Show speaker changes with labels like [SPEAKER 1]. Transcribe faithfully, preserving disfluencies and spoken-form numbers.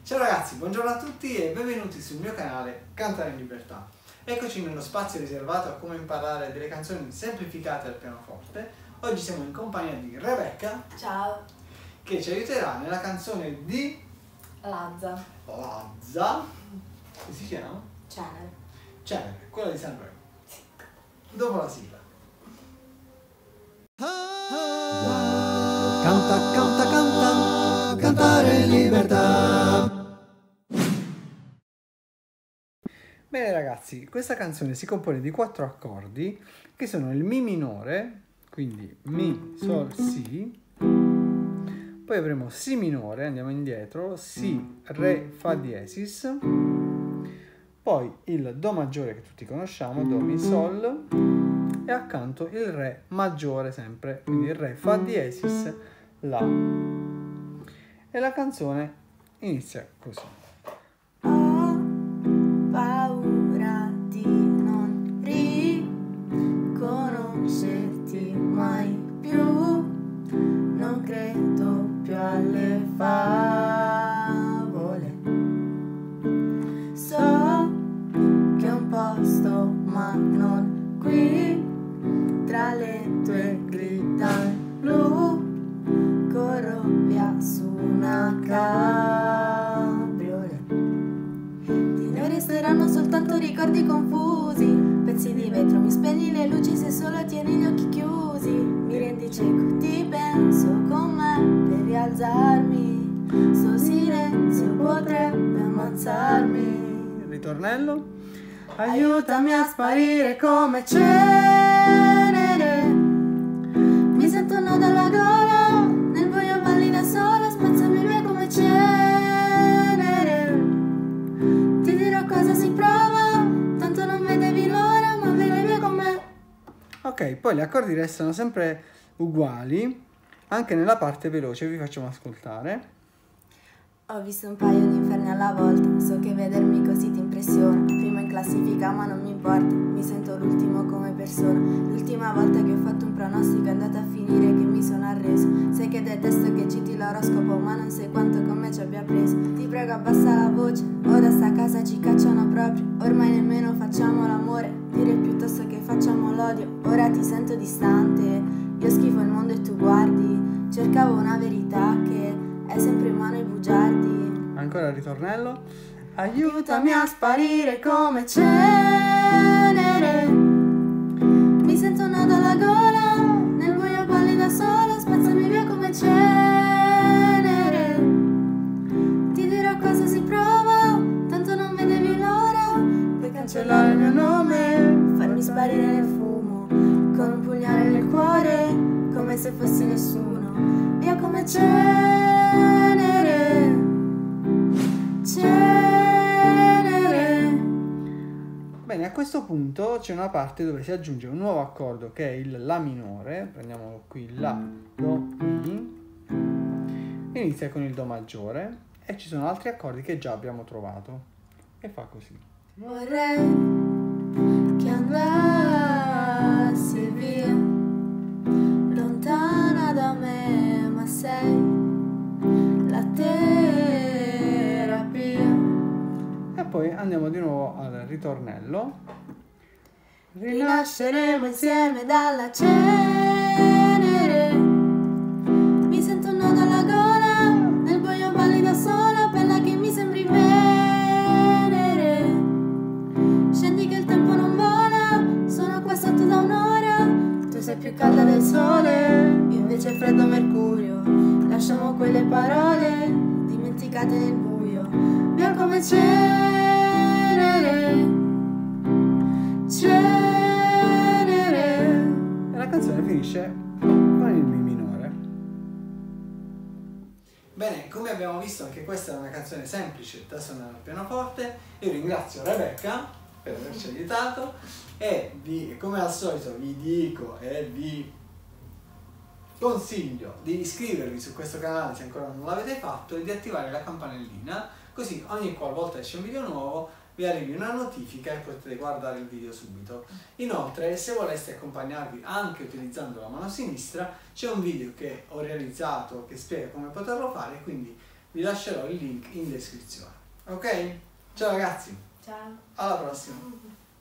[SPEAKER 1] Ciao ragazzi, buongiorno a tutti e benvenuti sul mio canale Cantare in Libertà. Eccoci nello spazio riservato a come imparare delle canzoni semplificate al pianoforte. Oggi siamo in compagnia di Rebecca.
[SPEAKER 2] Ciao.
[SPEAKER 1] Che ci aiuterà nella canzone di
[SPEAKER 2] Lazza.
[SPEAKER 1] Lazza. Che si chiama?
[SPEAKER 2] Cenere.
[SPEAKER 1] Cenere, quella di Sanremo. Dopo la sigla.
[SPEAKER 3] Canta, canta, canta, cantare in libertà.
[SPEAKER 1] Bene ragazzi, questa canzone si compone di quattro accordi che sono il Mi minore, quindi Mi, Sol, Si, poi avremo Si minore, andiamo indietro, Si, Re, Fa diesis, poi il Do maggiore che tutti conosciamo, Do, Mi, Sol, e accanto il Re maggiore sempre, quindi il Re, Fa diesis, La. E la canzone inizia così.
[SPEAKER 2] Ho paura di non riconoscerti mai più, non credo più alle favole. So che ho un posto ma non qui, tra le tue grida blu, corro via su una cabriolet. Di noi resteranno soltanto ricordi confusi, pezzi di vetro, mi spegni le luci se solo tieni gli occhi chiusi. Mi rendi cieco, ti penso con me per rialzarmi, sto silenzio potrebbe ammazzarmi.
[SPEAKER 1] Ritornello.
[SPEAKER 2] Aiutami a sparire come cenere, mi sento un nodo alla gola, nel buio balli da sola, spazzami via come cenere. Ti dirò cosa si prova, tanto non vedevi l'ora, ma vieni via con me.
[SPEAKER 1] Ok, poi gli accordi restano sempre uguali, anche nella parte veloce, vi facciamo ascoltare.
[SPEAKER 2] Ho visto un paio di inferni alla volta, so che vedermi così ti impressiona. Primo in classifica ma non mi importa, mi sento l'ultimo come persona. L'ultima volta che ho fatto un pronostico è andata a finire che mi sono arreso. Sai che detesto che citi l'oroscopo ma non sai quanto con me ci abbia preso. Ti prego abbassa la voce, ora sta casa ci cacciano proprio. Ormai nemmeno facciamo l'amore, dire piuttosto che facciamo l'odio. Ora ti sento distante, io schifo il mondo e tu guardi. Cercavo una verità che è sempre in mano ai bugiardi.
[SPEAKER 1] Ancora il ritornello.
[SPEAKER 2] Aiutami a sparire come cenere, mi sento un nodo alla gola, nel buio balli da sola, spazzami via come cenere. Ti dirò cosa si prova, tanto non vedevi l'ora, puoi cancellare il mio nome, farmi sparire nel fumo, con un pugnale nel cuore, come se fossi nessuno, via come cenere. Cenere.
[SPEAKER 1] Bene, a questo punto c'è una parte dove si aggiunge un nuovo accordo che è il La minore. Prendiamolo qui, La, Do, Mi. Inizia con il Do maggiore e ci sono altri accordi che già abbiamo trovato. E fa così.
[SPEAKER 2] Vorrei che andassi via, lontana da me, ma sei la terapia.
[SPEAKER 1] E poi andiamo di nuovo al ritornello.
[SPEAKER 2] Rinasceremo insieme dalla cenere, mi sento un nodo alla gola, nel buio balli da sola, bella che mi sembri Venere. Scendi che il tempo non vola, sono qua sotto da un'ora, tu sei più calda del sole, io invece freddo mercurio. Lasciamo quelle parole dimenticate nel buio, via come cenere, cenere.
[SPEAKER 1] E la canzone finisce con il Mi minore. Bene, come abbiamo visto anche questa è una canzone semplice da suonare al pianoforte. Io ringrazio Rebecca per averci aiutato e vi, come al solito vi dico e vi consiglio di iscrivervi su questo canale se ancora non l'avete fatto e di attivare la campanellina, così ogni qualvolta esce un video nuovo vi arrivi una notifica e potete guardare il video subito. Inoltre, se voleste accompagnarvi anche utilizzando la mano sinistra, c'è un video che ho realizzato che spiega come poterlo fare, quindi vi lascerò il link in descrizione. Ok? Ciao ragazzi,
[SPEAKER 2] Ciao.
[SPEAKER 1] alla prossima!